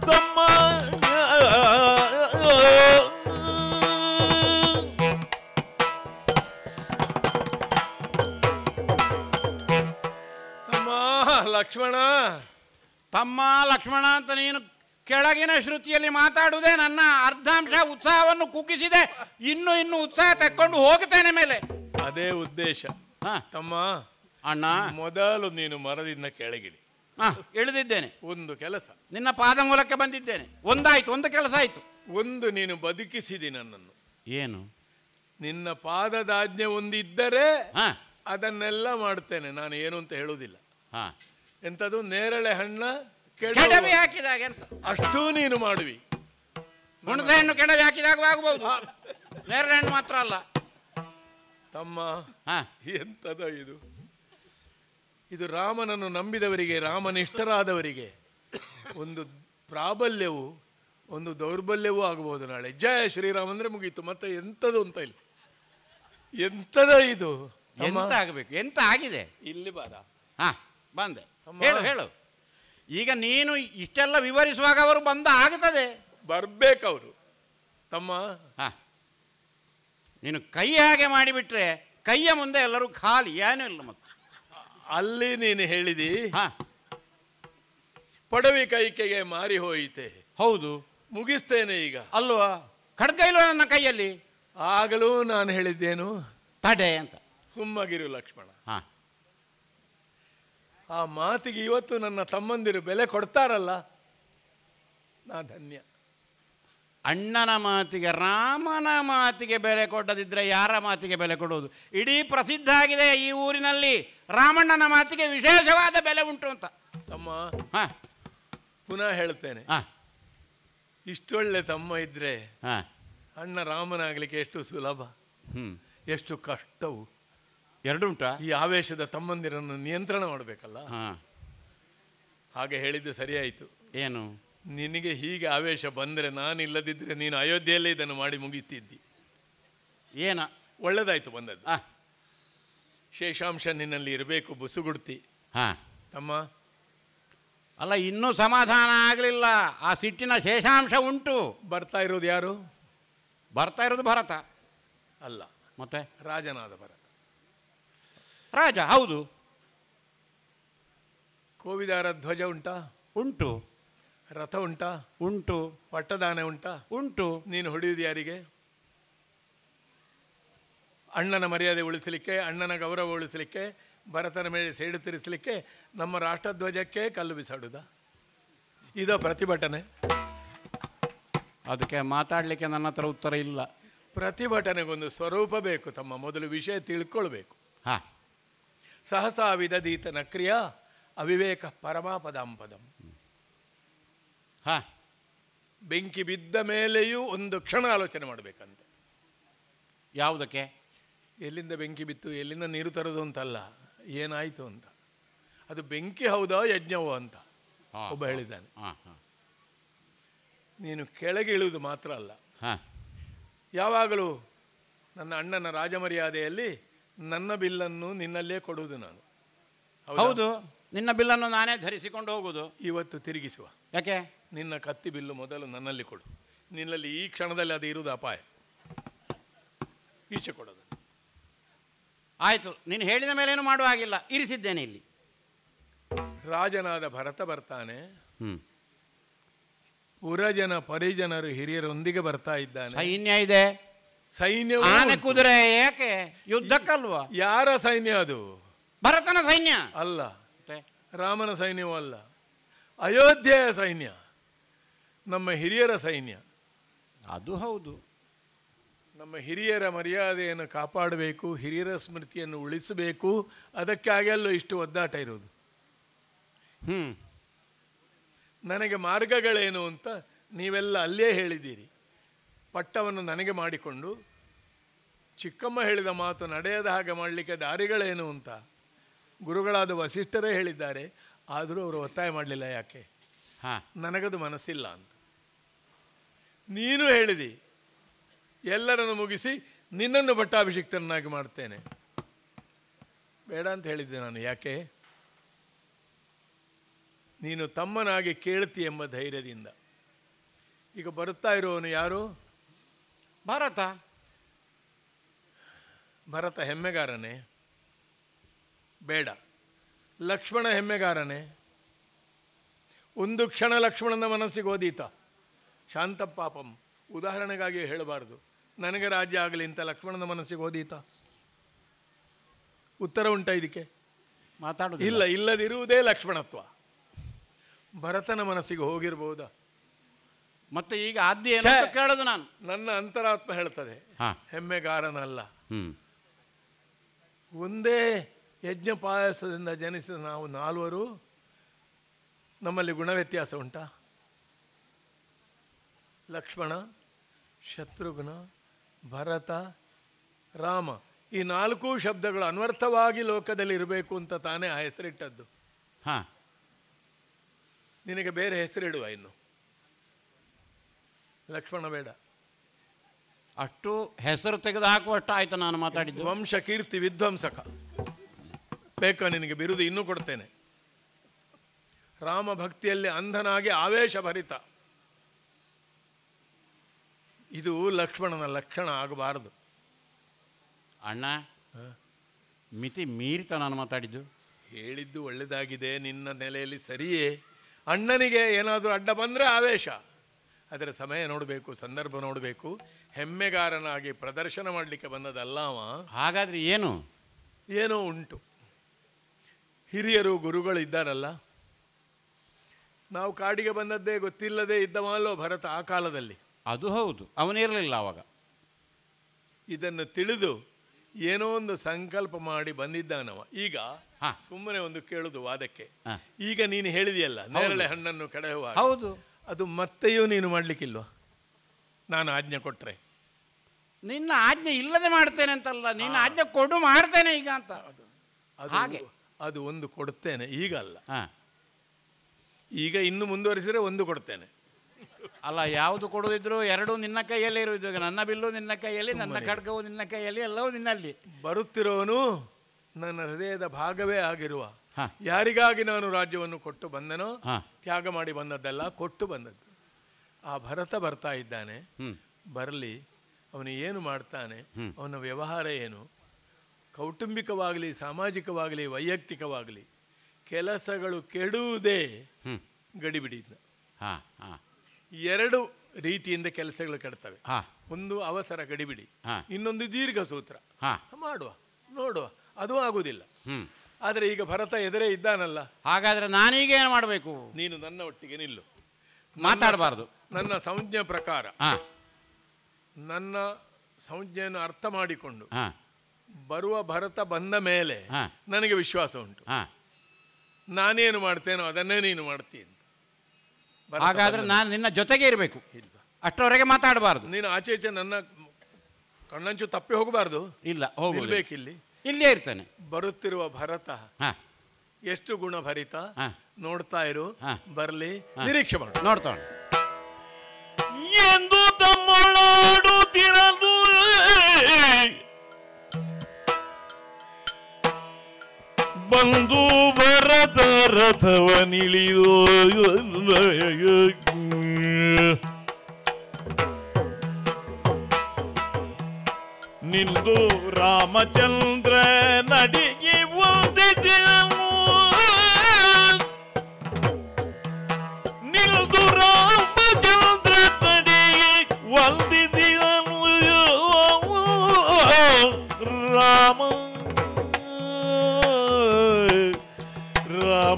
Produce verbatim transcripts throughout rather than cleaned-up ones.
ತಮ್ಮ ತಮ್ಮ ಲಕ್ಷ್ಮಣ ತಮ್ಮ ಲಕ್ಷ್ಮಣ ಅಂತ ನೀನು ಕೆಳಗಿನ ಶ್ರುತಿಯಲ್ಲಿ ಮಾತಾಡುವುದೇ ನನ್ನ ಅರ್ಧಾಂಶ ಉತ್ಸಾಹವನ್ನು ಕುಗ್ಗಿಸಿದೆ. ಇನ್ನು ಇನ್ನು ಉತ್ಸಾಹ ತಕ್ಕೊಂಡು ಹೋಗ್ತೇನೆ ಮೇಲೆ. ಅದೇ ಉದ್ದೇಶ. ತಮ್ಮ ಅಣ್ಣ, ಮೊದಲು ನೀನು ಮರದಿಂದ ಕೆಳಗಿಳಿ. ಹಾ, ಇಳಿದಿದ್ದೇನೆ. ಒಂದು ಕೆಲಸ, ನಿನ್ನ ಪಾದ ಮೂಲಕ ಬಂದಿದ್ದೇನೆ. ಒಂದಾಯ್ತು, ಒಂದು ಕೆಲಸ ಆಯ್ತು. ಒಂದು, ನೀನು ಬದುಕಿಸಿದಿ ನನ್ನನ್ನು. ಏನು? ನಿನ್ನ ಪಾದದಾಜ್ಞೆ ಒಂದಿದ್ದರೆ ಹಾ, ಅದನ್ನೆಲ್ಲ ಮಾಡ್ತೇನೆ. ನಾನು ಏನು ಅಂತ ಹೇಳುವುದಿಲ್ಲ. ಹಾ, ಎಂಥದ್ದು ನೇರಳೆ ಹಣ್ಣ ಕೆಡವಿ ಹಾಕಿದಾಗ ಎಂತ ಅಷ್ಟೂ ನೀನು ಮಾಡುವಿ. ಹುಣಸೆ ಹಣ್ಣು ಕೆಡವಿ ಹಾಕಿದಾಗ ಆಗಬಹುದು, ನೇರಳೆ ಹಣ್ಣು ಮಾತ್ರ ಅಲ್ಲ. ತಮ್ಮ, ಹಾ, ಎಂತದ ಇದು? ಇದು ರಾಮನನ್ನು ನಂಬಿದವರಿಗೆ, ರಾಮನಿಷ್ಠರಾದವರಿಗೆ ಒಂದು ಪ್ರಾಬಲ್ಯವು ಒಂದು ದೌರ್ಬಲ್ಯವೂ ಆಗಬಹುದು ನಾಳೆ. ಜಯ ಶ್ರೀರಾಮ್ ಅಂದ್ರೆ ಮುಗೀತು. ಮತ್ತೆ ಎಂಥದ್ದು ಅಂತ ಇಲ್ಲ. ಎಂತದ ಇದು? ಎಂತ ಆಗಬೇಕು? ಎಂತ ಆಗಿದೆ? ಇಲ್ಲಿ ಬಾರ. ಹಾ, ಬಂದೆ. ಹೇಳು ಹೇಳು. ಈಗ ನೀನು ಇಷ್ಟೆಲ್ಲ ವಿವರಿಸುವಾಗ ಅವರು ಬಂದ ಆಗ್ತದೆ. ಬರ್ಬೇಕವರು. ತಮ್ಮ, ಹಾ, ನೀನು ಕೈ ಹಾಗೆ ಮಾಡಿಬಿಟ್ರೆ ಕೈಯ ಮುಂದೆ ಎಲ್ಲರೂ ಖಾಲಿ, ಏನೂ ಇಲ್ಲ. ಮತ್ತೆ ಅಲ್ಲಿ ನೀನು ಹೇಳಿದಿ, ಹಾ, ಪಡವಿ ಕೈಕೆಗೆ ಮಾರಿ ಹೋಯಿತೆ. ಹೌದು, ಮುಗಿಸ್ತೇನೆ ಈಗ. ಅಲ್ವಾ? ಖಡ್ಗ ಇಲ್ವ ನನ್ನ ಕೈಯಲ್ಲಿ? ಆಗಲೂ ನಾನು ಹೇಳಿದ್ದೇನು? ತಡೆ ಅಂತ. ಸುಮ್ಮಗಿರು ಲಕ್ಷ್ಮಣ. ಹಾ, ಆ ಮಾತಿಗೆ ಇವತ್ತು ನನ್ನ ತಮ್ಮಂದಿರು ಬೆಲೆ ಕೊಡ್ತಾರಲ್ಲ, ನಾ ಧನ್ಯ. ಅಣ್ಣನ ಮಾತಿಗೆ, ರಾಮನ ಮಾತಿಗೆ ಬೆಲೆ ಕೊಟ್ಟದಿದ್ರೆ ಯಾರ ಮಾತಿಗೆ ಬೆಲೆ ಕೊಡುವುದು? ಇಡೀ ಪ್ರಸಿದ್ಧ ಆಗಿದೆ ಈ ಊರಿನಲ್ಲಿ, ರಾಮಣ್ಣನ ಮಾತಿಗೆ ವಿಶೇಷವಾದ ಬೆಲೆ ಉಂಟು ಅಂತ. ತಮ್ಮ, ಹಾ, ಪುನಃ ಹೇಳ್ತೇನೆ, ಹಾ, ಇಷ್ಟೊಳ್ಳೆ ತಮ್ಮ ಇದ್ರೆ ಹಾ, ಅಣ್ಣ ರಾಮನಾಗಲಿಕ್ಕೆ ಎಷ್ಟು ಸುಲಭ, ಹ್ಮ್, ಎಷ್ಟು ಕಷ್ಟವು. ಎರಡು ಉಂಟಾ? ಈ ಆವೇಶದ ತಮ್ಮಂದಿರನ್ನು ನಿಯಂತ್ರಣ ಮಾಡಬೇಕಲ್ಲ. ಹಾ, ಹಾಗೆ ಹೇಳಿದ್ದು ಸರಿಯಾಯಿತು. ಏನು? ನಿನಗೆ ಹೀಗೆ ಆವೇಶ ಬಂದರೆ, ನಾನು ಇಲ್ಲದಿದ್ದರೆ ನೀನು ಅಯೋಧ್ಯೆಯಲ್ಲೇ ಇದನ್ನು ಮಾಡಿ ಮುಗಿಸ್ತಿದ್ದಿ. ಏನ? ಒಳ್ಳೆದಾಯ್ತು ಬಂದದ್ದು. ಹಾ, ಶೇಷಾಂಶ ನಿನ್ನಲ್ಲಿ ಇರಬೇಕು, ಬುಸುಗುಡ್ತಿ. ಹಾ, ತಮ್ಮ, ಅಲ್ಲ, ಇನ್ನೂ ಸಮಾಧಾನ ಆಗಲಿಲ್ಲ. ಆ ಸಿಟ್ಟಿನ ಶೇಷಾಂಶ ಉಂಟು. ಬರ್ತಾ ಇರೋದು ಯಾರು? ಬರ್ತಾ ಇರೋದು ಭರತ ಅಲ್ಲ, ಮತ್ತೆ ರಾಜನಾದ ಭರತ. ರಾಜ, ಹೌದು. ಕೋವಿದಾರ ಧ್ವಜ ಉಂಟಾ? ಉಂಟು. ರಥ ಉಂಟಾ? ಉಂಟು. ಪಟ್ಟದಾನೆ ಉಂಟಾ? ಉಂಟು. ನೀನು ಹೊಡೆಯುವುದು ಯಾರಿಗೆ? ಅಣ್ಣನ ಮರ್ಯಾದೆ ಉಳಿಸಲಿಕ್ಕೆ, ಅಣ್ಣನ ಗೌರವ ಉಳಿಸಲಿಕ್ಕೆ, ಭರತನ ಮೇಲೆ ಸೇಡು ತೀರಿಸಲಿಕ್ಕೆ, ನಮ್ಮ ರಾಷ್ಟ್ರಧ್ವಜಕ್ಕೆ ಕಲ್ಲು ಬಿಸಾಡುವುದ? ಇದೋ ಪ್ರತಿಭಟನೆ? ಅದಕ್ಕೆ ಮಾತಾಡಲಿಕ್ಕೆ ನನ್ನ ಹತ್ರ ಉತ್ತರ ಇಲ್ಲ. ಪ್ರತಿಭಟನೆಗೊಂದು ಸ್ವರೂಪ ಬೇಕು ತಮ್ಮ. ಮೊದಲು ವಿಷಯ ತಿಳ್ಕೊಳ್ಬೇಕು. ಹಾ, ಸಹಸಾ ವಿದಧೀತ ನಕ್ರಿಯಾ ಅವಿವೇಕ ಪರಮಾಪದಾಂಪದಂ. ಹಾ, ಬೆಂಕಿ ಬಿದ್ದ ಮೇಲೆಯೂ ಒಂದು ಕ್ಷಣ ಆಲೋಚನೆ ಮಾಡಬೇಕಂತ. ಯಾವುದಕ್ಕೆ? ಎಲ್ಲಿಂದ ಬೆಂಕಿ ಬಿತ್ತು, ಎಲ್ಲಿಂದ ನೀರು ತರೋದು ಅಂತಲ್ಲ, ಏನಾಯಿತು ಅಂತ. ಅದು ಬೆಂಕಿ ಹೌದಾ ಯಜ್ಞವೋ ಅಂತ ಒಬ್ಬ ಹೇಳಿದ್ದಾನೆ. ನೀನು ಕೆಳಗೆ ಇಳುವುದು ಮಾತ್ರ ಅಲ್ಲ, ಯಾವಾಗಲೂ ನನ್ನ ಅಣ್ಣನ ರಾಜಮರ್ಯಾದೆಯಲ್ಲಿ ನನ್ನ ಬಿಲ್ಲನ್ನು ನಿನ್ನಲ್ಲೇ ಕೊಡುವುದು ನಾನು. ಹೌದು, ನಿನ್ನ ಬಿಲ್ಲನ್ನು ನಾನೇ ಧರಿಸಿಕೊಂಡು ಹೋಗುವುದು. ಇವತ್ತು ತಿರುಗಿಸುವ. ಯಾಕೆ? ನಿನ್ನ ಕತ್ತಿ ಬಿಲ್ಲು ಮೊದಲು ನನ್ನಲ್ಲಿ ಕೊಡು. ನಿನ್ನಲ್ಲಿ ಈ ಕ್ಷಣದಲ್ಲಿ ಅದು ಇರುವುದು ಅಪಾಯ. ಈಚೆ ಕೊಡೋದು. ಆಯಿತು, ನೀನು ಹೇಳಿದ ಮೇಲೇನು ಮಾಡುವ ಹಾಗಿಲ್ಲ, ಇರಿಸಿದ್ದೇನೆ ಇಲ್ಲಿ. ರಾಜನಾದ ಭರತ ಬರ್ತಾನೆ. ಹ್ಞೂ, ಪುರಜನ ಪರಿಜನರು ಹಿರಿಯರೊಂದಿಗೆ ಬರ್ತಾ ಇದ್ದಾನೆ. ಸೈನ್ಯ ಇದೆ, ಸೈನ್ಯ, ಆನೆ ಕುದುರೆ. ಯಾಕೆ? ಯುದ್ಧಕ್ಕಲ್ವಾ? ಯಾರ ಸೈನ್ಯ ಅದು? ಭರತನ ಸೈನ್ಯ ಅಲ್ಲ, ರಾಮನ ಸೈನ್ಯವೂ ಅಲ್ಲ, ಅಯೋಧ್ಯೆಯ ಸೈನ್ಯ, ನಮ್ಮ ಹಿರಿಯರ ಸೈನ್ಯ. ಅದು ಹೌದು. ನಮ್ಮ ಹಿರಿಯರ ಮರ್ಯಾದೆಯನ್ನು ಕಾಪಾಡಬೇಕು, ಹಿರಿಯರ ಸ್ಮೃತಿಯನ್ನು ಉಳಿಸಬೇಕು. ಅದಕ್ಕಾಗಿ ಅಲ್ಲೂ ಇಷ್ಟು ಒದ್ದಾಟ ಇರೋದು. ಹ್ಞೂ, ನನಗೆ ಮಾರ್ಗಗಳೇನು ಅಂತ ನೀವೆಲ್ಲ ಅಲ್ಲೇ ಹೇಳಿದ್ದೀರಿ. ಪಟ್ಟವನ್ನು ನನಗೆ ಮಾಡಿಕೊಂಡು ಚಿಕ್ಕಮ್ಮ ಹೇಳಿದ ಮಾತು ನಡೆಯದ ಹಾಗೆ ಮಾಡಲಿಕ್ಕೆ ದಾರಿಗಳೇನು ಅಂತ ಗುರುಗಳಾದ ವಸಿಷ್ಠರೇ ಹೇಳಿದ್ದಾರೆ. ಆದರೂ ಅವರು ಒತ್ತಾಯ ಮಾಡಲಿಲ್ಲ. ಯಾಕೆ? ಹಾಂ, ನನಗದು ಮನಸ್ಸಿಲ್ಲ ಅಂತ. ನೀನು ಹೇಳಿದಿ, ಎಲ್ಲರನ್ನು ಮುಗಿಸಿ ನಿನ್ನನ್ನು ಪಟ್ಟಾಭಿಷಿಕ್ತನಾಗಿ ಮಾಡ್ತೇನೆ. ಬೇಡ ಅಂತ ಹೇಳಿದ್ದೆ ನಾನು. ಯಾಕೆ? ನೀನು ತಮ್ಮನಾಗಿ ಕೇಳ್ತಿ ಎಂಬ ಧೈರ್ಯದಿಂದ. ಈಗ ಬರುತ್ತಾ ಇರುವವನು ಯಾರು? ಭರತ. ಭರತ ಹೆಮ್ಮೆಗಾರನೇ? ಬೇಡ. ಲಕ್ಷ್ಮಣ ಹೆಮ್ಮೆಗಾರನೇ? ಒಂದು ಕ್ಷಣ ಲಕ್ಷ್ಮಣನ ಮನಸ್ಸಿಗೆ ಓದೀತ. ಶಾಂತಪಾಪಂ ಉದಾಹರಣೆಗಾಗಿ ಹೇಳಬಾರ್ದು, ನನಗೆ ರಾಜ್ಯ ಆಗಲಿ ಅಂತ ಲಕ್ಷ್ಮಣನ ಮನಸ್ಸಿಗೆ ಓದೀತ? ಉತ್ತರ ಉಂಟಾ ಇದಕ್ಕೆ? ಮಾತಾಡೋದು ಇಲ್ಲ. ಇಲ್ಲದಿರುವುದೇ ಲಕ್ಷ್ಮಣತ್ವ. ಭರತನ ಮನಸ್ಸಿಗೆ ಹೋಗಿರಬಹುದಾ? ಮತ್ತೆ ಈಗ ಆದ್ಯ ಏನು ಅಂತ ಕೇಳೋದು ನಾನು. ನನ್ನ ಅಂತರಾತ್ಮ ಹೇಳ್ತದೆ ಹೆಮ್ಮೆಗಾರನಲ್ಲ. ಒಂದೇ ಯಜ್ಞ ಪಾಯಸದಿಂದ ಜನಿಸಿದ ನಾವು ನಾಲ್ವರು, ನಮ್ಮಲ್ಲಿ ಗುಣ ವ್ಯತ್ಯಾಸ ಉಂಟಾ? ಲಕ್ಷ್ಮಣ, ಶತ್ರುಘ್ನ, ಭರತ, ರಾಮ, ಈ ನಾಲ್ಕು ಶಬ್ದಗಳು ಅನ್ವರ್ಥವಾಗಿ ಲೋಕದಲ್ಲಿ ಇರಬೇಕು ಅಂತ ತಾನೇ ಆ ಹೆಸರಿಟ್ಟದ್ದು. ಹಾಂ, ನಿನಗೆ ಬೇರೆ ಹೆಸರಿಡುವ ಇನ್ನು. ಲಕ್ಷ್ಮಣ ಬೇಡ. ಅಷ್ಟು ಹೆಸರು ತೆಗೆದು ಹಾಕುವಷ್ಟು ಆಯ್ತು ನಾನು ಮಾತಾಡಿದ್ದು. ವಂಶ ಕೀರ್ತಿ ವಿಧ್ವಂಸಕ ಬೇಕಾ ನಿನಗೆ ಬಿರುದು? ಇನ್ನೂ ಕೊಡ್ತೇನೆ. ರಾಮ ಭಕ್ತಿಯಲ್ಲಿ ಅಂಧನಾಗಿ ಆವೇಶ ಭರಿತ. ಇದು ಲಕ್ಷ್ಮಣನ ಲಕ್ಷಣ ಆಗಬಾರದು. ಅಣ್ಣ, ಮಿತಿ ಮೀರಿತ ನಾನು ಮಾತಾಡಿದ್ದು. ಹೇಳಿದ್ದು ಒಳ್ಳೆಯದಾಗಿದೆ, ನಿನ್ನ ನೆಲೆಯಲ್ಲಿ ಸರಿಯೇ. ಅಣ್ಣನಿಗೆ ಏನಾದರೂ ಅಡ್ಡ ಬಂದರೆ ಆವೇಶ. ಅದರ ಸಮಯ ನೋಡಬೇಕು, ಸಂದರ್ಭ ನೋಡಬೇಕು. ಹೆಮ್ಮೆಗಾರನಾಗಿ ಪ್ರದರ್ಶನ ಮಾಡಲಿಕ್ಕೆ ಬಂದದಲ್ಲ ಅವ. ಹಾಗಾದರೆ ಏನು? ಏನೋ ಉಂಟು. ಹಿರಿಯರು ಗುರುಗಳು ಇದ್ದಾರಲ್ಲ. ನಾವು ಕಾಡಿಗೆ ಬಂದದ್ದೇ ಗೊತ್ತಿಲ್ಲದೆ ಇದ್ದವಲ್ಲೋ ಭರತ ಆ ಕಾಲದಲ್ಲಿ. ಅದು ಹೌದು, ಅವನಿರಲಿಲ್ಲ ಆವಾಗ. ಇದನ್ನು ತಿಳಿದು ಏನೋ ಒಂದು ಸಂಕಲ್ಪ ಮಾಡಿ ಬಂದಿದ್ದಾನವ. ಈಗ ಸುಮ್ಮನೆ ಒಂದು ಕೇಳುದು ವಾದಕ್ಕೆ. ಈಗ ನೀನು ಹೇಳಿದೆಯಲ್ಲ ನೇರಳೆ ಹಣ್ಣನ್ನು ಕಡೆಯುವ, ಹೌದು, ಅದು ಮತ್ತೆಯೂ ನೀನು ಮಾಡಲಿಕ್ಕಿಲ್ವ? ನಾನು ಆಜ್ಞೆ ಕೊಟ್ಟರೆ? ನಿನ್ನ ಆಜ್ಞೆ ಇಲ್ಲದೆ ಮಾಡ್ತೇನೆ ಅಂತಲ್ಲ, ನಿನ್ನ ಆಜ್ಞೆ ಕೊಡು ಮಾಡ್ತೇನೆ ಈಗ ಅಂತ. ಹಾಗೆ ಅದು ಒಂದು ಕೊಡ್ತೇನೆ, ಈಗ ಅಲ್ಲ. ಈಗ ಇನ್ನು ಮುಂದುವರಿಸಿದ್ರೆ ಒಂದು ಕೊಡ್ತೇನೆ. ಅಲ್ಲ, ಯಾವುದು ಕೊಡುವುದಿದ್ರು ಎರಡೂ ನಿನ್ನ ಕೈಯಲ್ಲಿ ಇರುವುದು. ನನ್ನ ಬಿಲ್ಲು ನಿನ್ನ ಕೈಯಲ್ಲಿ, ನನ್ನ ಖಡ್ಗವು ನಿನ್ನ ಕೈಯಲ್ಲಿ, ಎಲ್ಲವೂ ನಿನ್ನಲ್ಲಿ. ಬರುತ್ತಿರೋನು ನನ್ನ ಹೃದಯದ ಭಾಗವೇ ಆಗಿರುವ, ಯಾರಿಗಾಗಿ ನಾನು ರಾಜ್ಯವನ್ನು ಕೊಟ್ಟು ಬಂದನೋ, ತ್ಯಾಗ ಮಾಡಿ ಬಂದದ್ದಲ್ಲ, ಕೊಟ್ಟು ಬಂದದ್ದು. ಆ ಭರತ ಬರ್ತಾ ಇದ್ದಾನೆ, ಬರಲಿ. ಅವನು ಏನು ಮಾಡ್ತಾನೆ, ಅವನ ವ್ಯವಹಾರ ಏನು, ಕೌಟುಂಬಿಕವಾಗಲಿ, ಸಾಮಾಜಿಕವಾಗಲಿ, ವೈಯಕ್ತಿಕವಾಗಲಿ ಕೆಲಸಗಳು ಕೆಡುವುದೇ ಗಡಿಬಿಡಿಯಿಂದ. ಎರಡು ರೀತಿಯಿಂದ ಕೆಲಸಗಳು ಕೆಡ್ತವೆ. ಒಂದು ಅವಸರ ಗಡಿಬಿಡಿ, ಇನ್ನೊಂದು ದೀರ್ಘ ಸೂತ್ರ. ಮಾಡುವ ನೋಡುವ, ಅದು ಆಗುವುದಿಲ್ಲ. ಆದರೆ ಈಗ ಭರತ ಎದುರೇ ಇದ್ದಾನಲ್ಲ. ಹಾಗಾದ್ರೆ ನಾನೀಗ ಏನು ಮಾಡಬೇಕು? ನೀನು ನನ್ನ ಒಟ್ಟಿಗೆ ನಿಲ್ಲು. ಮಾತಾಡಬಾರ್ದು. ನನ್ನ ಸಂಜ್ಞೆ ಪ್ರಕಾರ, ನನ್ನ ಸಂಜ್ಞೆಯನ್ನು ಅರ್ಥ ಮಾಡಿಕೊಂಡು ಬರುವ ಭರತ ಬಂದ ಮೇಲೆ ನನಗೆ ವಿಶ್ವಾಸ ಉಂಟು. ನಾನೇನು ಮಾಡ್ತೇನೋ ಅದನ್ನೇ ನೀನು ಮಾಡ್ತೀನಿ. ಹಾಗಾದ್ರೆ ನಾನು ನಿನ್ನ ಜೊತೆಗೆ ಇರಬೇಕು, ಅಷ್ಟರವರೆಗೆ ಮಾತಾಡಬಾರ್ದು. ನೀನು ಆಚೆ ಈಚೆ ನನ್ನ ಕಣ್ಣಂಚು ತಪ್ಪಿ ಹೋಗಬಾರ್ದು. ಇಲ್ಲ, ಹೋಗ್ಬೇಕಿಲ್ಲಿ, ಇಲ್ಲೇ ಇರ್ತೇನೆ. ಬರುತ್ತಿರುವ ಭರತ ಎಷ್ಟು ಗುಣಭರಿತ ನೋಡ್ತಾ ಇರು. ಬರಲಿ, ನಿರೀಕ್ಷೆ ಮಾಡು. ನೋಡ್ತಾ ಎಂದು ತಮ್ಮೊಳಾಡುತ್ತಿರಲು ಬಂದು ಭರತ ರಥವನಿಳಿದು ನಿಂದು ರಾಮಚಂದ್ರ ನಡಿಗೆ ವಂದಿಸಿದನು. ನಿಲ್ದು ರಾಮಚಂದ್ರ ನಡಿಗೆ ವಂದಿಸಿದನು. ರಾಮ ರಾಮ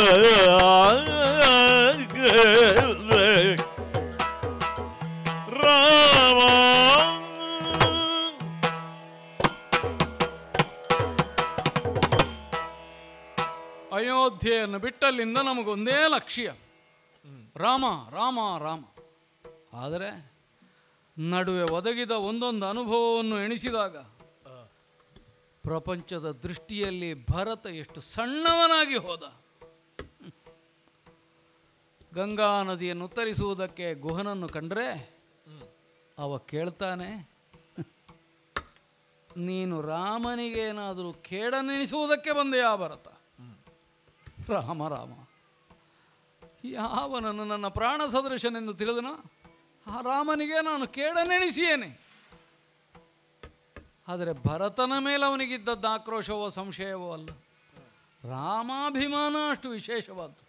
ರಾಮ ಅಯೋಧ್ಯೆಯನ್ನು ಬಿಟ್ಟಲ್ಲಿಂದ ನಮಗೊಂದೇ ಲಕ್ಷ್ಯ, ರಾಮ ರಾಮ ರಾಮ. ಆದರೆ ನಡುವೆ ಒದಗಿದ ಒಂದೊಂದು ಅನುಭವವನ್ನು ಎಣಿಸಿದಾಗ ಪ್ರಪಂಚದ ದೃಷ್ಟಿಯಲ್ಲಿ ಭರತ ಎಷ್ಟು ಸಣ್ಣವನಾಗಿ ಹೋದ. ಗಂಗಾ ನದಿಯನ್ನು ಉತ್ತರಿಸುವುದಕ್ಕೆ ಗುಹನನ್ನು ಕಂಡ್ರೆ ಅವ ಕೇಳ್ತಾನೆ, ನೀನು ರಾಮನಿಗೇನಾದರೂ ಕೇಡನೆನಿಸುವುದಕ್ಕೆ ಬಂದೆಯಾ ಭರತ? ರಾಮ ರಾಮ, ಯಾವನನ್ನು ನನ್ನ ಪ್ರಾಣ ಸದೃಶನೆಂದು ತಿಳಿದನ? ಆ ರಾಮನಿಗೆ ನಾನು ಕೇಡನೆಣಿಸಿಯೇನೆ. ಆದರೆ ಭರತನ ಮೇಲೆ ಅವನಿಗಿದ್ದದ್ದು ಆಕ್ರೋಶವೋ ಸಂಶಯವೋ ಅಲ್ಲ, ರಾಮಾಭಿಮಾನ ಅಷ್ಟು ವಿಶೇಷವಾದ್ದು.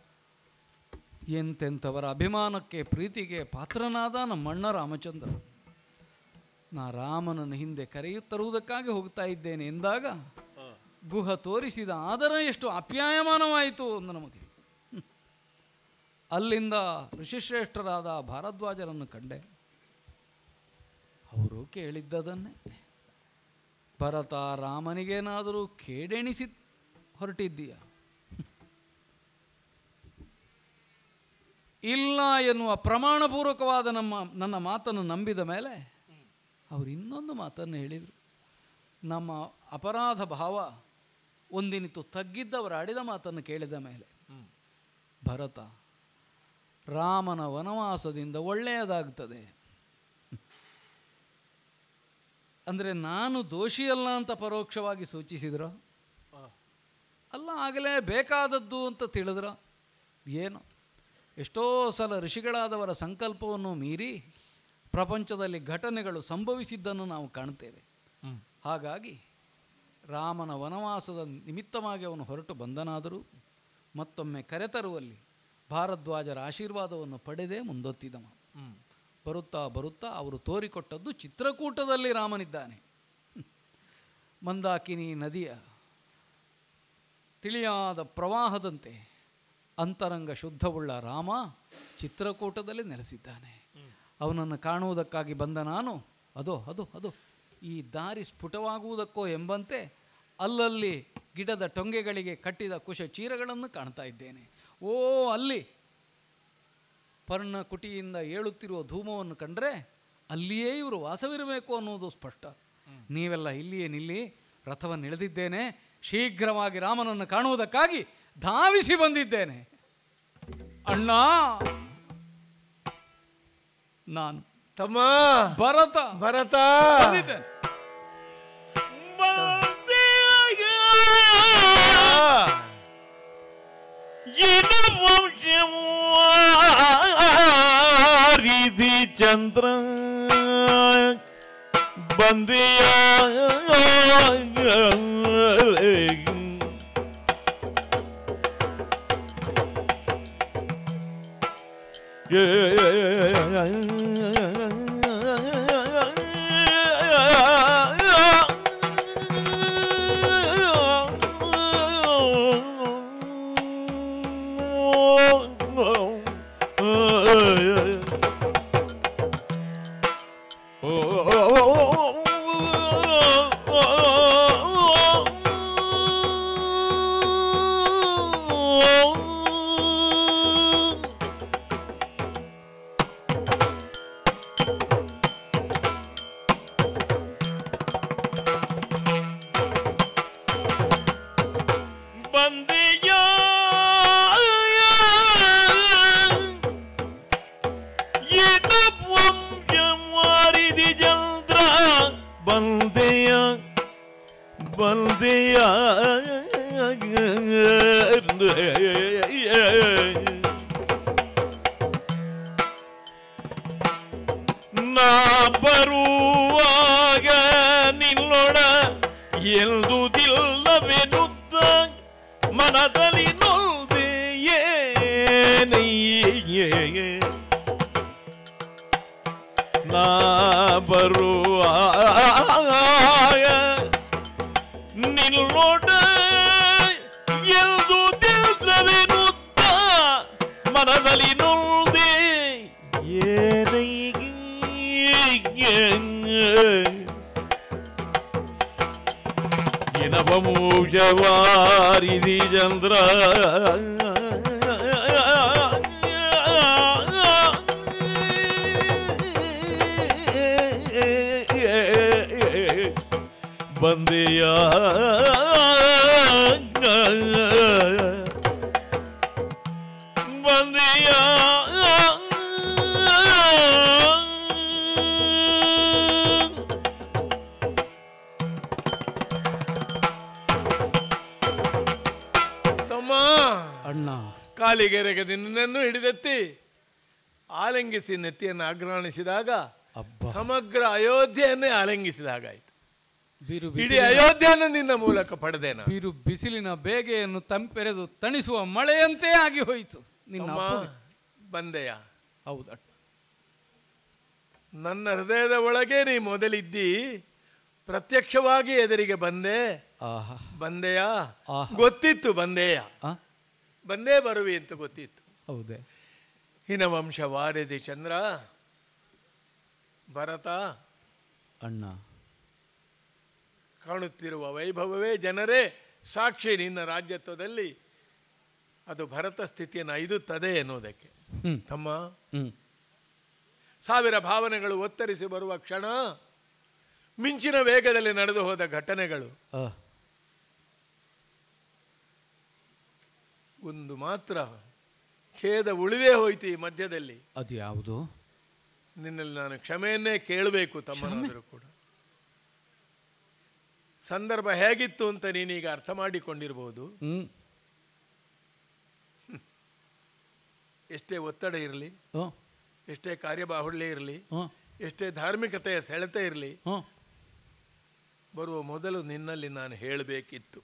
ಎಂತೆಂಥವರ ಅಭಿಮಾನಕ್ಕೆ ಪ್ರೀತಿಗೆ ಪಾತ್ರನಾದ ನಮ್ಮಣ್ಣ ರಾಮಚಂದ್ರ. ನಾ ರಾಮನನ್ನು ಹಿಂದೆ ಕರೆಯುತ್ತರುವುದಕ್ಕಾಗಿ ಹೋಗ್ತಾ ಇದ್ದೇನೆ ಎಂದಾಗ ಗುಹ ತೋರಿಸಿದ ಆದರ ಎಷ್ಟು ಅಪ್ಯಾಯಮಾನವಾಯಿತು ಒಂದು ನಮಗೆ. ಅಲ್ಲಿಂದ ಋಷಿಶ್ರೇಷ್ಠರಾದ ಭಾರದ್ವಾಜರನ್ನು ಕಂಡೆ. ಅವರು ಕೇಳಿದ್ದದನ್ನೇ, ಭರತ ರಾಮನಿಗೇನಾದರೂ ಕೇಡೆಣಿಸಿ ಹೊರಟಿದ್ದೀಯ? ಇಲ್ಲ ಎನ್ನುವ ಪ್ರಮಾಣಪೂರ್ವಕವಾದ ನಮ್ಮ ನನ್ನ ಮಾತನ್ನು ನಂಬಿದ ಮೇಲೆ ಅವರು ಇನ್ನೊಂದು ಮಾತನ್ನು ಹೇಳಿದರು. ನಮ್ಮ ಅಪರಾಧ ಭಾವ ಒಂದಿನಿತು ತಗ್ಗಿದ್ದವರು ಆಡಿದ ಮಾತನ್ನು ಕೇಳಿದ ಮೇಲೆ, ಭರತ, ರಾಮನ ವನವಾಸದಿಂದ ಒಳ್ಳೆಯದಾಗ್ತದೆ ಅಂದರೆ ನಾನು ದೋಷಿಯಲ್ಲ ಅಂತ ಪರೋಕ್ಷವಾಗಿ ಸೂಚಿಸಿದ್ರು, ಅಲ್ಲ ಆಗಲೇ ಬೇಕಾದದ್ದು ಅಂತ ತಿಳಿದ್ರ ಏನು? ಎಷ್ಟೋ ಸಲ ಋಷಿಗಳಾದವರ ಸಂಕಲ್ಪವನ್ನು ಮೀರಿ ಪ್ರಪಂಚದಲ್ಲಿ ಘಟನೆಗಳು ಸಂಭವಿಸಿದ್ದನ್ನು ನಾವು ಕಾಣ್ತೇವೆ. ಹಾಗಾಗಿ ರಾಮನ ವನವಾಸದ ನಿಮಿತ್ತವಾಗಿ ಅವನು ಹೊರಟು ಬಂದನಾದರೂ ಮತ್ತೊಮ್ಮೆ ಕರೆತರುವಲ್ಲಿ ಭಾರದ್ವಾಜರ ಆಶೀರ್ವಾದವನ್ನು ಪಡೆದೇ ಮುಂದೊತ್ತಿದವ. ಬರುತ್ತಾ ಬರುತ್ತಾ ಅವರು ತೋರಿಕೊಟ್ಟದ್ದು ಚಿತ್ರಕೂಟದಲ್ಲಿ ರಾಮನಿದ್ದಾನೆ. ಮಂದಾಕಿನಿ ನದಿಯ ತಿಳಿಯಾದ ಪ್ರವಾಹದಂತೆ ಅಂತರಂಗ ಶುದ್ಧವುಳ್ಳ ರಾಮ ಚಿತ್ರಕೂಟದಲ್ಲಿ ನೆಲೆಸಿದ್ದಾನೆ. ಅವನನ್ನು ಕಾಣುವುದಕ್ಕಾಗಿ ಬಂದ ನಾನು ಅದೋ ಅದು ಅದು ಈ ದಾರಿ ಸ್ಫುಟವಾಗುವುದಕ್ಕೋ ಎಂಬಂತೆ ಅಲ್ಲಲ್ಲಿ ಗಿಡದ ಟೊಂಗೆಗಳಿಗೆ ಕಟ್ಟಿದ ಕುಶ ಚೀರಗಳನ್ನು ಕಾಣ್ತಾ ಇದ್ದೇನೆ. ಓ ಅಲ್ಲಿ ಪರ್ಣಕುಟಿಯಿಂದ ಏಳುತ್ತಿರುವ ಧೂಮವನ್ನು ಕಂಡರೆ ಅಲ್ಲಿಯೇ ಇವರು ವಾಸವಿರಬೇಕು ಅನ್ನೋದು ಸ್ಪಷ್ಟ. ನೀವೆಲ್ಲ ಇಲ್ಲಿಯೇ ನಿಲ್ಲಿ, ರಥವನ್ನು ಇಳಿದಿದ್ದೇನೆ, ಶೀಘ್ರವಾಗಿ ರಾಮನನ್ನು ಕಾಣುವುದಕ್ಕಾಗಿ ಧಾವಿಸಿ ಬಂದಿದ್ದೇನೆ. ಅಣ್ಣ, ನಾನು ತಮ್ಮ ಭರತ ಭರತ ಬಂದಿದ್ದೇನೆ. ರಿಧಿ ಚಂದ್ರ ಬಂದಿಯ ನಾ ಬರುವಾಗ ನಿಲ್ಲೊಡ ಎಲ್ದುದಿಲ್ಲವೆನುತ್ತ ಮನದಲ್ಲಿ ನೋದೆ ಏನಯ್ಯೇ ನಾ ಬರುವಾಗ ನಿಲ್ಲೊಡ ಎಲ್ದುದಿಲ್ಲವೆನುತ್ತ ಮನದಲ್ಲಿ ನೋದೆ ಏನಯ್ಯ ನವಮೂಜವಾರಿಧಿ ಚಂದ್ರ ಬಂದೆಯ ಬಂದೆಯ ಅಣ್ಣ, ಕಾಲಿಗೆರೆಗೆ ನಿನ್ನನ್ನು ಹಿಡಿದೆತ್ತಿ ಆಲಿಂಗಿಸಿ ನೆತ್ತಿಯನ್ನು ಅಗ್ರಾಣಿಸಿದಾಗ ಅಬ್ಬಾ. ಸಮಗ್ರ ಅಯೋಧ್ಯೆಯನ್ನೇ ಆಲಿಂಗಿಸಿದಾಗಾಯಿತು. ಬಿರು ಇಡೀ ಬಿಸಿಲಿನ ಅಯೋಧ್ಯೆಯನ್ನು ನಿನ್ನ ಮೂಲಕ ಪಡೆದೆ ನಾನು. ಬಿರು ಬಿಸಿಲಿನ ಬೇಗೆಯನ್ನು ತಂಪೆರೆದು ತಣಿಸುವ ಮಳೆಯಂತೆ ಆಗಿ ಹೋಯಿತು ನಿನ್ನ ಅಮ್ಮ, ಅಪ್ಪುಗೆ. ಬಂದೆಯ ಹೌದಾ? ನನ್ನ ಹೃದಯದ ಒಳಗೆ ನೀ ಮೊದಲಿದ್ದಿ, ಪ್ರತ್ಯಕ್ಷವಾಗಿ ಎದುರಿಗೆ ಬಂದೆ. ಆಹಾ ಬಂದೆಯಾ? ಆಹಾ. ಗೊತ್ತಿತ್ತು ಬಂದೆಯ, ಆ? ಬಂದೇ ಬರುವಿ ಅಂತ ಗೊತ್ತಿತ್ತು. ಹೌದೇ? ಹಿನವಂಶ ವಾರಿಧಿ ಚಂದ್ರ ಭರತ, ಅಣ್ಣ, ಕಾಣುತ್ತಿರುವ ವೈಭವವೇ ಜನರೇ ಸಾಕ್ಷಿ. ನಿನ್ನ ರಾಜ್ಯತ್ವದಲ್ಲಿ ಅದು ಭರತ ಸ್ಥಿತಿಯನ್ನು ಐದುತ್ತದೆ ಎನ್ನುವುದಕ್ಕೆ. ಹ್ಮ್ ತಮ್ಮ, ಹ್ಮ್ ಸಾವಿರ ಭಾವನೆಗಳು ಒತ್ತರಿಸಿ ಬರುವ ಕ್ಷಣ, ಮಿಂಚಿನ ವೇಗದಲ್ಲಿ ನಡೆದು ಹೋದ ಘಟನೆಗಳು. ಆ, ಒಂದು ಮಾತ್ರ ಖೇದ ಉಳಿದೇ ಹೋಯಿತು ಈ ಮಧ್ಯದಲ್ಲಿ. ಅದು ಯಾವುದು? ನಿನ್ನಲ್ಲಿ ನಾನು ಕ್ಷಮೆಯನ್ನೇ ಕೇಳಬೇಕು ತಮ್ಮನಾದರೂ ಕೂಡ. ಸಂದರ್ಭ ಹೇಗಿತ್ತು ಅಂತ ನೀನೀಗ ಅರ್ಥ ಮಾಡಿಕೊಂಡಿರ್ಬೋದು. ಹ್ಮ್ ಎಷ್ಟೇ ಒತ್ತಡ ಇರಲಿ, ಹ್ಞೂ ಎಷ್ಟೇ ಕಾರ್ಯಬಾಹುಳ್ಯ ಇರಲಿ, ಹ್ಞೂ ಎಷ್ಟೇ ಧಾರ್ಮಿಕತೆಯ ಸೆಳೆತ ಇರಲಿ, ಹ್ಞೂ ಬರುವ ಮೊದಲು ನಿನ್ನಲ್ಲಿ ನಾನು ಹೇಳಬೇಕಿತ್ತು.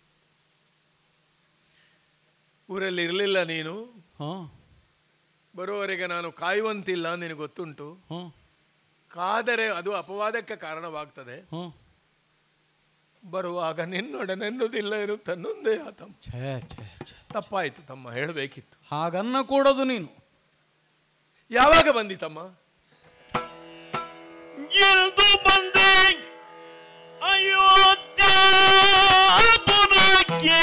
ಊರಲ್ಲಿ ಇರಲಿಲ್ಲ ನೀನು, ಹ್ಞೂ ಬರುವವರೆಗೆ ನಾನು ಕಾಯುವಂತಿಲ್ಲ, ನಿನಗೆ ಗೊತ್ತುಂಟು. ಹ್ಞೂ ಕಾದರೆ ಅದು ಅಪವಾದಕ್ಕೆ ಕಾರಣವಾಗ್ತದೆ. ಹ್ಞೂ ಬರುವಾಗ ನಿನ್ನೊಡನೆನ್ನುವುದಿಲ್ಲ ಇರುತ್ತನ್ನೊಂದೇ ಆತಮ್ಮ. ಛೇ ಛೇ ಛೇ ತಪ್ಪಾಯಿತು ತಮ್ಮ, ಹೇಳಬೇಕಿತ್ತು. ಹಾಗನ್ನ ಕೂಡದು ನೀನು. ಯಾವಾಗ ಬಂದಿತಮ್ಮ? ಎಂದು ಬಂದೆ ಅಯೋಧ್ಯಾಪುರಕ್ಕೆ.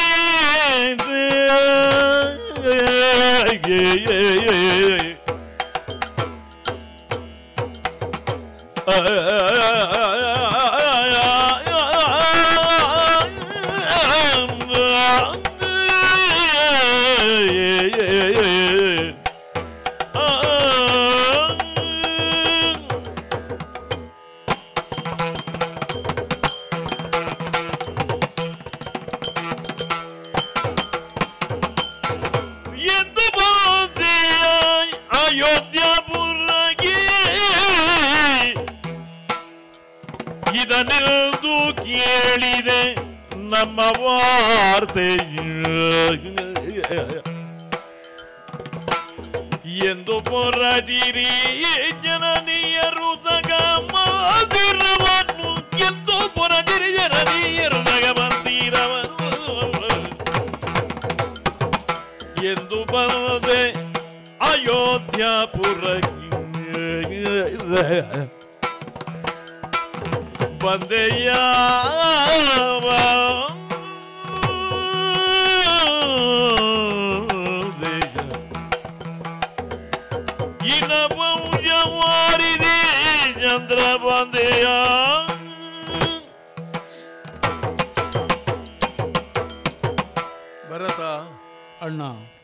ಇದನ್ನೆಂದು ಕೇಳಿದೆ ನಮ್ಮ ವಾರ್ತೆ ಎಂದು ಪೊರದಿರಿ ಜನನೀಯರು ತಗ ಮಂದಿರವನ್ನು, ಎಂದು ಪೊರದಿರಿ ಜನನೀಯರು ತಗ ಮಂದಿರವನ್ನು ಎಂದು ಬಂದೆ ಅಯೋಧ್ಯಾಪುರಕ್ಕೆ. ಬಂದೆಯ ಇನ ವಂಶವಾರಿದೆ ಚಂದ್ರ ಬಂದೆಯ. ಭರತ, ಅಣ್ಣ,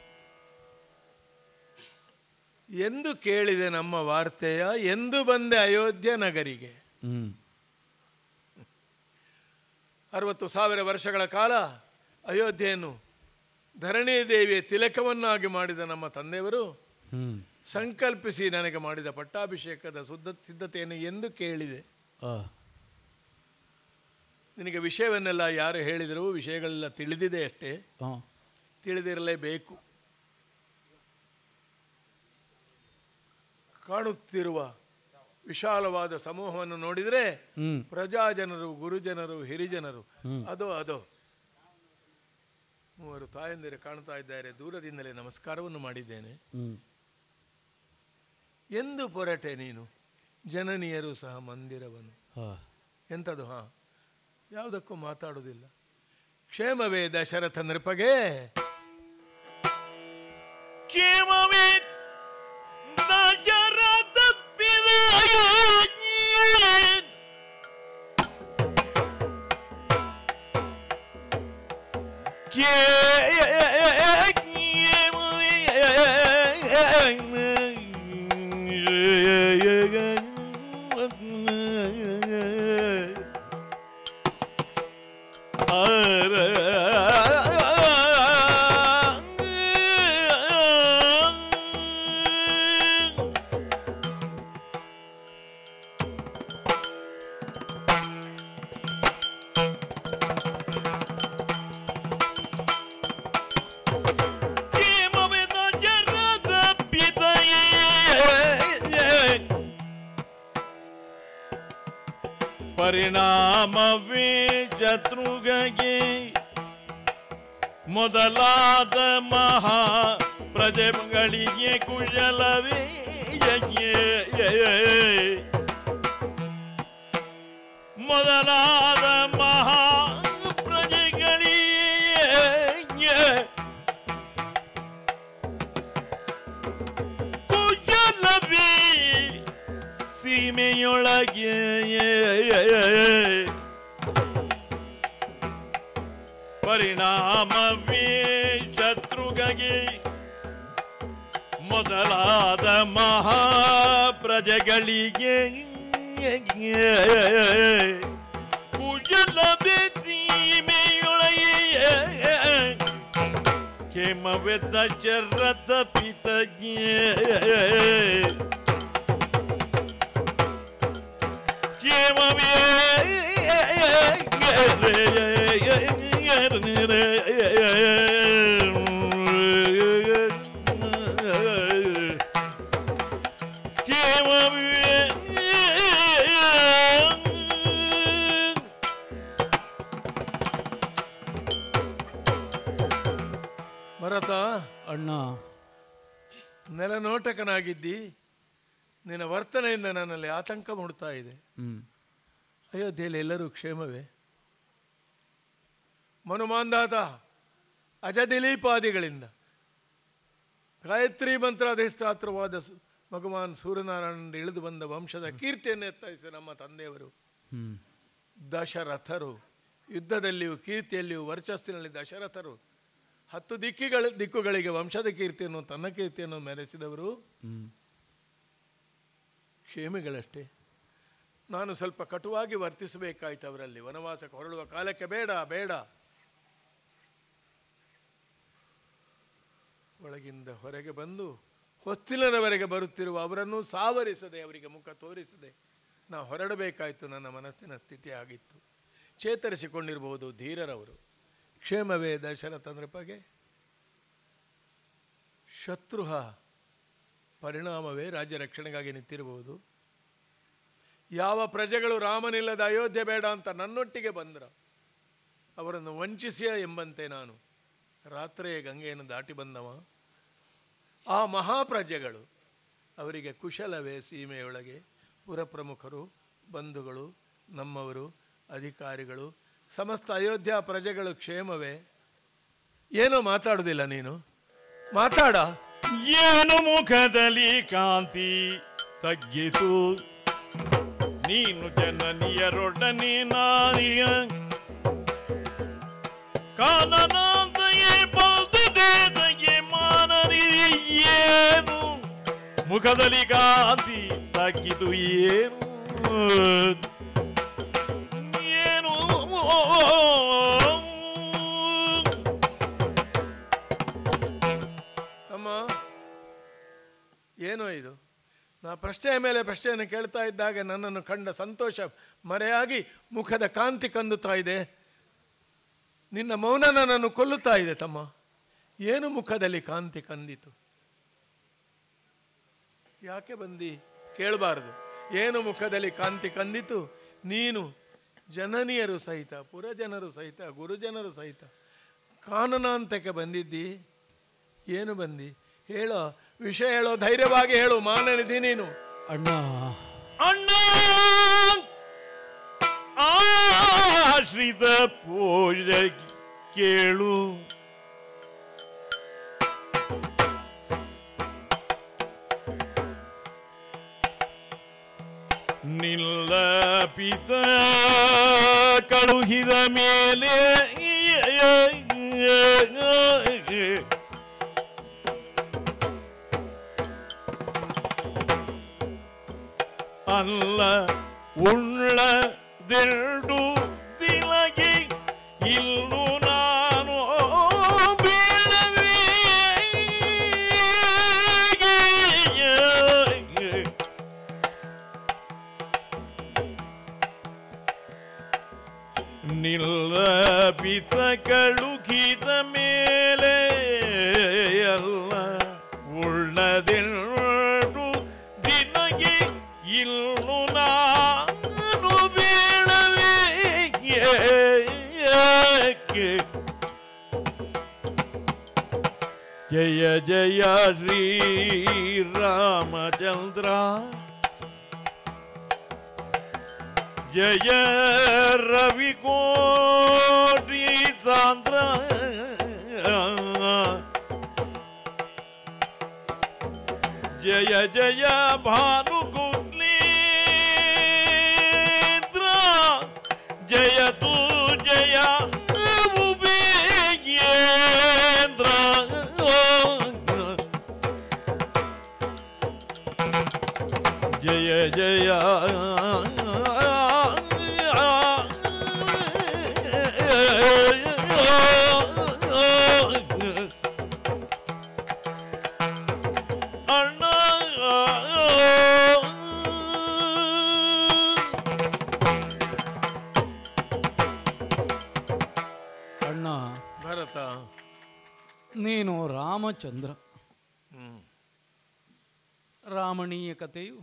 ಎಂದು ಕೇಳಿದೆ ನಮ್ಮ ವಾರ್ತೆಯ, ಎಂದು ಬಂದೆ ಅಯೋಧ್ಯ ನಗರಿಗೆ. ಹ್ಞೂ ಅರವತ್ತು ಸಾವಿರ ವರ್ಷಗಳ ಕಾಲ ಅಯೋಧ್ಯೆಯನ್ನು ಧರಣಿ ದೇವಿಯ ತಿಲಕವನ್ನಾಗಿ ಮಾಡಿದ ನಮ್ಮ ತಂದೆಯವರು ಹ್ಞೂ ಸಂಕಲ್ಪಿಸಿ ನನಗೆ ಮಾಡಿದ ಪಟ್ಟಾಭಿಷೇಕದ ಶುದ್ಧ ಸಿದ್ಧತೆಯನ್ನು ಎಂದು ಕೇಳಿದೆ. ಆ, ನಿನಗೆ ವಿಷಯವನ್ನೆಲ್ಲ ಯಾರು ಹೇಳಿದರೂ ವಿಷಯಗಳೆಲ್ಲ ತಿಳಿದಿದೆ ಅಷ್ಟೇ, ಹಾಂ ತಿಳಿದಿರಲೇಬೇಕು. ಕಾಣುತ್ತಿರುವ ವಿಶಾಲವಾದ ಸಮೂಹವನ್ನು ನೋಡಿದರೆ ಹ್ಞೂ ಪ್ರಜಾಜನರು, ಗುರುಜನರು, ಹಿರಿಜನರು, ಹ್ಮ್. ಅದೋ ಅದೋ ಮೂವರು ತಾಯಂದಿರು ಕಾಣ್ತಾ ಇದ್ದಾರೆ. ದೂರದಿಂದಲೇ ನಮಸ್ಕಾರವನ್ನು ಮಾಡಿದ್ದೇನೆ. ಹ್ಞೂ ಎಂದು ಪೊರಟೆ ನೀನು, ಜನನೀಯರು ಸಹ ಮಂದಿರವನ್ನು. ಹಾಂ ಎಂಥದ್ದು? ಹಾಂ, ಯಾವುದಕ್ಕೂ ಮಾತಾಡುವುದಿಲ್ಲ. ಕ್ಷೇಮವೇ ದಶರಥ ನೃಪಗೆ? ಕ್ಷೇಮವೇ ದಶರಥ ಪಿತಾಯೇ. ಪರಿಣಾಮವೇ ಶತ್ರುಗಳಿಗೆ ಮೊದಲಾದ ಮಹಾ ಪ್ರಜೆಗಳಿಗೆ ಕುಶಲವೇ ಮೊದಲಾದ ಮಹಾ ಪ್ರಜೆಗಳಿಗೆ ಕುಶಲವೇ ಸೀಮೆಯೊಳಗೆ ಪರಿಣಾಮವೇ ಶತ್ರುಗಳಿಗೆ ಮೊದಲಾದ ಮಹಾಪ್ರಜೆಗಳಿಗೆ ಕುಶಲವೇ ಸೀಮೆಯೊಳಗೆ ಹೇಮವೆದ್ದ ಶರಥ ಪಿತಜ್ಞೆ ಹೇಮವೇ ಭರತ, ಅಣ್ಣ, ನೆಲನೋಟಕನಾಗಿದ್ದಿ. ನಿನ್ನ ವರ್ತನೆಯಿಂದ ನನ್ನಲ್ಲಿ ಆತಂಕ ಮೂಡ್ತಾ ಇದೆ. ಹ್ಮ್ ಅಯೋಧ್ಯೆಯಲ್ಲಿ ಎಲ್ಲರೂ ಕ್ಷೇಮವೇ? ಮನುಮಾಂಧಾತ ಅಜದಿಲೀಪಾದಿಗಳಿಂದ ಗಾಯತ್ರಿ ಮಂತ್ರ ಅಧಿಷ್ಠಾತ್ರವಾದ ಭಗವಾನ್ ಸೂರ್ಯನಾರಾಯಣನಿಂದ ಇಳಿದು ಬಂದ ವಂಶದ ಕೀರ್ತಿಯನ್ನು ಎತ್ತರಿಸಿ ನಮ್ಮ ತಂದೆಯವರು ಹ್ಮ್ ದಶರಥರು ಯುದ್ಧದಲ್ಲಿಯೂ ಕೀರ್ತಿಯಲ್ಲಿಯೂ ವರ್ಚಸ್ಸಿನಲ್ಲಿ ದಶರಥರು ಹತ್ತು ದಿಕ್ಕಿಗಳ ದಿಕ್ಕುಗಳಿಗೆ ವಂಶದ ಕೀರ್ತಿಯನ್ನು ತನ್ನ ಕೀರ್ತಿಯನ್ನು ಮೆರೆಸಿದವರು ಹ್ಮ್ ಕ್ಷೇಮಿಗಳಷ್ಟೇ. ನಾನು ಸ್ವಲ್ಪ ಕಟುವಾಗಿ ವರ್ತಿಸಬೇಕಾಯ್ತು ಅವರಲ್ಲಿ. ವನವಾಸಕ್ಕೆ ಹೊರಡುವ ಕಾಲಕ್ಕೆ ಬೇಡ ಬೇಡ ಒಳಗಿಂದ ಹೊರಗೆ ಬಂದು ಹೊಸ್ತಿಲನವರೆಗೆ ಬರುತ್ತಿರುವ ಅವರನ್ನು ಸಾವರಿಸದೆ, ಅವರಿಗೆ ಮುಖ ತೋರಿಸದೆ ನಾ ಹೊರಡಬೇಕಾಯ್ತು. ನನ್ನ ಮನಸ್ಸಿನ ಸ್ಥಿತಿ ಆಗಿತ್ತು. ಚೇತರಿಸಿಕೊಂಡಿರಬಹುದು ಧೀರರವರು. ಕ್ಷೇಮವೇ ದಶರಥ ನೃಪಗೆ? ಶತ್ರುಹ ಪರಿಣಾಮವೇ ರಾಜ್ಯ ರಕ್ಷಣೆಗಾಗಿ ನಿಂತಿರಬಹುದು. ಯಾವ ಪ್ರಜೆಗಳು ರಾಮನಿಲ್ಲದ ಅಯೋಧ್ಯೆ ಬೇಡ ಅಂತ ನನ್ನೊಟ್ಟಿಗೆ ಬಂದ್ರ ಅವರನ್ನು ವಂಚಿಸಿಯ ಎಂಬಂತೆ ನಾನು ರಾತ್ರಿಯೇ ಗಂಗೆಯನ್ನು ದಾಟಿ ಬಂದವ. ಆ ಮಹಾಪ್ರಜೆಗಳು ಅವರಿಗೆ ಕುಶಲವೇ ಸೀಮೆಯೊಳಗೆ? ಪುರಪ್ರಮುಖರು, ಬಂಧುಗಳು, ನಮ್ಮವರು, ಅಧಿಕಾರಿಗಳು, ಸಮಸ್ತ ಅಯೋಧ್ಯ ಪ್ರಜೆಗಳು ಕ್ಷೇಮವೇ? ಏನೋ ಮಾತಾಡುವುದಿಲ್ಲ ನೀನು, ಮಾತಾಡ. ಏನು ಮುಖದಲ್ಲಿ ಕಾಂತಿ ತಗ್ಗಿತು, ನೀನು ಜನನಿಯರೊಡನೆ ನಾರಿಯ ಕಾನನಾಂತೆಯೇ ಬಲ್ದುದೇದೆಯೇ ಮಾನರಿ. ಏನು ಮುಖದಲ್ಲಿ ಕಾಂತಿ ತಗ್ಗಿತು, ಏನು ಏನು ಅಮ್ಮ, ಏನೋ ಇದು? ನಾ ಪ್ರಶ್ನೆಯ ಮೇಲೆ ಪ್ರಶ್ನೆಯನ್ನು ಕೇಳ್ತಾ ಇದ್ದಾಗ ನನ್ನನ್ನು ಕಂಡ ಸಂತೋಷ ಮರೆಯಾಗಿ ಮುಖದ ಕಾಂತಿ ಕಂದುತ್ತಾ ಇದೆ. ನಿನ್ನ ಮೌನ ನನ್ನನ್ನು ಕೊಲ್ಲುತ್ತಾ ಇದೆ ತಮ್ಮ. ಏನು ಮುಖದಲ್ಲಿ ಕಾಂತಿ ಕಂದಿತು? ಯಾಕೆ ಬಂದಿ? ಕೇಳಬಾರದು. ಏನು ಮುಖದಲ್ಲಿ ಕಾಂತಿ ಕಂದಿತು? ನೀನು ಜನನಿಯರು ಸಹಿತ, ಪುರಜನರು ಸಹಿತ, ಗುರುಜನರು ಸಹಿತ ಕಾನನಾಂತಕ್ಕೆ ಬಂದಿದ್ದಿ. ಏನು ಬಂದಿ? ಹೇಳೋ, ವಿಷಯ ಹೇಳೋ, ಧೈರ್ಯವಾಗಿ ಹೇಳು. ಮಾನನಿಧಿ ನೀನು. ಅಣ್ಣ ಅಣ್ಣ ಆಶ್ರಿತ ಪೂಜೆ ಕೇಳು, ನಿಲ್ಲ ಪಿತ ಕಳುಹಿದ ಮೇಲೆ ಅಲ್ಲ ಉಳ್ಳದೆರಡು ತಿಲಗೆ ಇಲ್ಲು ನಾನು ಬೀಳವೇ. ನಿಲ್ಲ ಪಿತ ಕಳುಹಿದ ಮೇಲೆ ಅಲ್ಲ ಉಳ್ಳದೆರಡು ದಿನಗೆ ಇಲ್ಲು ನಾನು ಬೀಳವೇ. ಜಯ ಜಯ ಶ್ರೀರಾಮಚಂದ್ರ ಜಯ ರವಿಕೋಟಿ ಸಾಂದ್ರ ಜಯ ಜಯ ಭಾನುಗುಗ್ನೇಂದ್ರ ಜಯತು ಜಯ ಉಬೇಗೇಂದ್ರ ಜಯ ಜಯ ನೀನು ರಾಮಚಂದ್ರ. ರಾಮಣೀಯ ಕಥೆಯು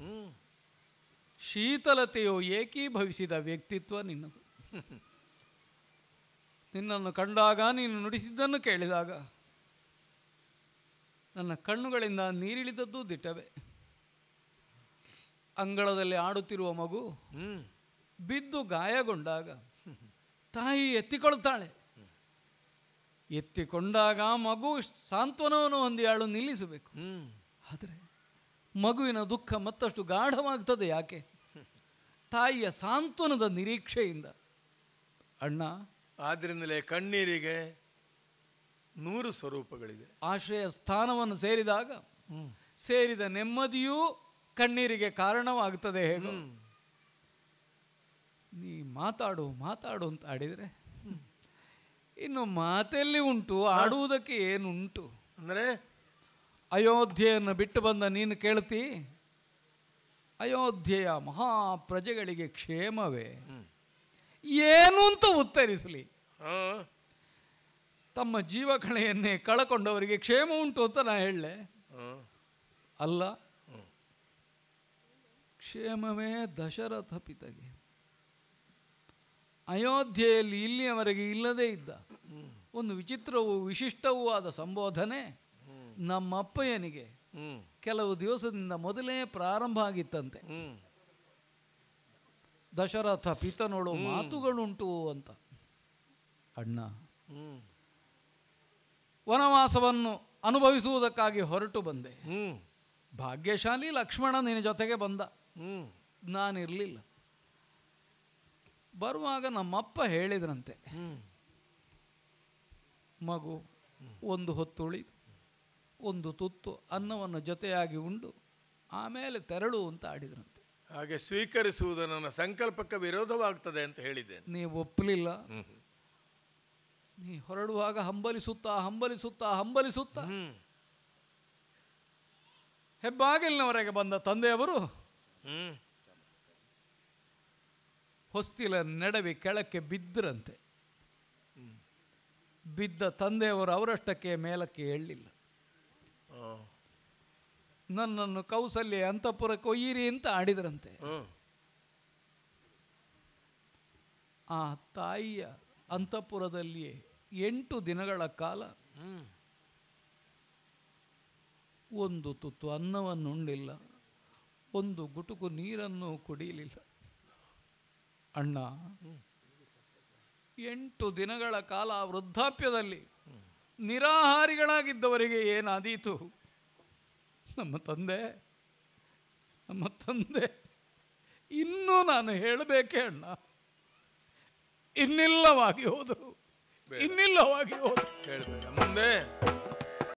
ಶೀತಲತೆಯು ಏಕೀಭವಿಸಿದ ವ್ಯಕ್ತಿತ್ವ ನಿನ್ನದು. ನಿನ್ನನ್ನು ಕಂಡಾಗ ನೀನು ನುಡಿಸಿದ್ದನ್ನು ಕೇಳಿದಾಗ ನನ್ನ ಕಣ್ಣುಗಳಿಂದ ನೀರಿಳಿದದ್ದು ದಿಟ್ಟವೇ. ಅಂಗಳದಲ್ಲಿ ಆಡುತ್ತಿರುವ ಮಗು ಬಿದ್ದು ಗಾಯಗೊಂಡಾಗ ತಾಯಿ ಎತ್ತಿಕೊಳ್ತಾಳೆ. ಎತ್ತಿಕೊಂಡಾಗ ಮಗು ಸಾಂತ್ವನವನ್ನು ಹೊಂದಿಯಾಳು ನಿಲ್ಲಿಸಬೇಕು. ಆದರೆ ಮಗುವಿನ ದುಃಖ ಮತ್ತಷ್ಟು ಗಾಢವಾಗ್ತದೆ. ಯಾಕೆ? ತಾಯಿಯ ಸಾಂತ್ವನದ ನಿರೀಕ್ಷೆಯಿಂದ. ಅಣ್ಣ, ಆದ್ದರಿಂದಲೇ ಕಣ್ಣೀರಿಗೆ ನೂರು ಸ್ವರೂಪಗಳಿದೆ. ಆಶ್ರಯ ಸ್ಥಾನವನ್ನು ಸೇರಿದಾಗ ಸೇರಿದ ನೆಮ್ಮದಿಯೂ ಕಣ್ಣೀರಿಗೆ ಕಾರಣವಾಗುತ್ತದೆ. ಹೇಗೆ? ನೀ ಮಾತಾಡು ಮಾತಾಡು ಅಂತ ಆಡಿದರೆ ಇನ್ನು ಮಾತೆಲ್ಲಿ ಉಂಟು, ಆಡುವುದಕ್ಕೆ ಏನುಂಟು? ಅಂದರೆ ಅಯೋಧ್ಯೆಯನ್ನು ಬಿಟ್ಟು ಬಂದ ನೀನು ಕೇಳ್ತಿ, ಅಯೋಧ್ಯೆಯ ಮಹಾಪ್ರಜೆಗಳಿಗೆ ಕ್ಷೇಮವೇ ಏನು ಅಂತ ಉತ್ತರಿಸಲಿ. ತಮ್ಮ ಜೀವಕಳೆಯನ್ನೇ ಕಳಕೊಂಡವರಿಗೆ ಕ್ಷೇಮ ಉಂಟು ಅಂತ ನಾ ಹೇಳಲೆ? ಅಲ್ಲ, ಕ್ಷೇಮವೇ ದಶರಥ ಪಿತಗೆ. ಅಯೋಧ್ಯೆಯಲ್ಲಿ ಇಲ್ಲಿಯವರೆಗೆ ಇಲ್ಲದೇ ಇದ್ದ ಒಂದು ವಿಚಿತ್ರವೂ ವಿಶಿಷ್ಟವೂ ಆದ ಸಂಬೋಧನೆ ನಮ್ಮಪ್ಪಯ್ಯನಿಗೆ ಕೆಲವು ದಿವಸದಿಂದ ಮೊದಲೇ ಪ್ರಾರಂಭ ಆಗಿತ್ತಂತೆ. ದಶರಥ ಪಿತನೋಳು ಮಾತುಗಳುಂಟು ಅಂತ. ಅಣ್ಣ, ವನವಾಸವನ್ನು ಅನುಭವಿಸುವುದಕ್ಕಾಗಿ ಹೊರಟು ಬಂದೆ. ಭಾಗ್ಯಶಾಲಿ ಲಕ್ಷ್ಮಣ ನಿನ್ನ ಜೊತೆಗೆ ಬಂದ, ನಾನಿರಲಿಲ್ಲ. ಬರುವಾಗ ನಮ್ಮಪ್ಪ ಹೇಳಿದ್ರಂತೆ, ಮಗು ಒಂದು ಹೊತ್ತು ಉಳಿದು ಒಂದು ತುತ್ತು ಅನ್ನವನ್ನು ಜೊತೆಯಾಗಿ ಉಂಡು ಆಮೇಲೆ ತೆರಳು ಅಂತ ಆಡಿದ್ರಂತೆ. ಹಾಗೆ ಸ್ವೀಕರಿಸುವುದು ನನ್ನ ಸಂಕಲ್ಪಕ್ಕೆ ವಿರೋಧವಾಗ್ತದೆ ಅಂತ ಹೇಳಿದ್ದೇನೆ. ನೀವು ಒಪ್ಪಲಿಲ್ಲ. ನೀ ಹೊರಡುವಾಗ ಹಂಬಲಿಸುತ್ತಾ ಹಂಬಲಿಸುತ್ತಾ ಹಂಬಲಿಸುತ್ತಾ ಹೆಬ್ಬಾಗಿಲಿನವರೆಗೆ ಬಂದ ತಂದೆಯವರು ಹೊಸ್ತಿಲ ನಡುವೆ ಕೆಳಕ್ಕೆ ಬಿದ್ದರಂತೆ. ಬಿದ್ದ ತಂದೆಯವರು ಅವರಷ್ಟಕ್ಕೆ ಮೇಲಕ್ಕೆ ಏಳಲಿಲ್ಲ. ನನ್ನನ್ನು ಕೌಸಲ್ಯ ಅಂತಃಪುರಕ್ಕೆ ಒಯ್ಯಿರಿ ಅಂತ ಆಡಿದ್ರಂತೆ. ಆ ತಾಯಿಯ ಅಂತಃಪುರದಲ್ಲಿಯೇ ಎಂಟು ದಿನಗಳ ಕಾಲ ಒಂದು ತುತ್ತು ಅನ್ನವನ್ನು ಉಂಡಿಲ್ಲ, ಒಂದು ಗುಟುಕು ನೀರನ್ನು ಕುಡಿಯಲಿಲ್ಲ. ಅಣ್ಣ, ಎಂಟು ದಿನಗಳ ಕಾಲ ವೃದ್ಧಾಪ್ಯದಲ್ಲಿ ನಿರಾಹಾರಿಗಳಾಗಿದ್ದವರಿಗೆ ಏನಾದೀತು? ನಮ್ಮ ತಂದೆ ನಮ್ಮ ತಂದೆ ಇನ್ನೂ ನಾನು ಹೇಳಬೇಕೇ ಅಣ್ಣ? ಇನ್ನಿಲ್ಲವಾಗಿ ಹೋದರು, ಇನ್ನಿಲ್ಲವಾಗಿ ಹೋದರು. ಹೇಳಬೇಡ ಮುಂದೆ.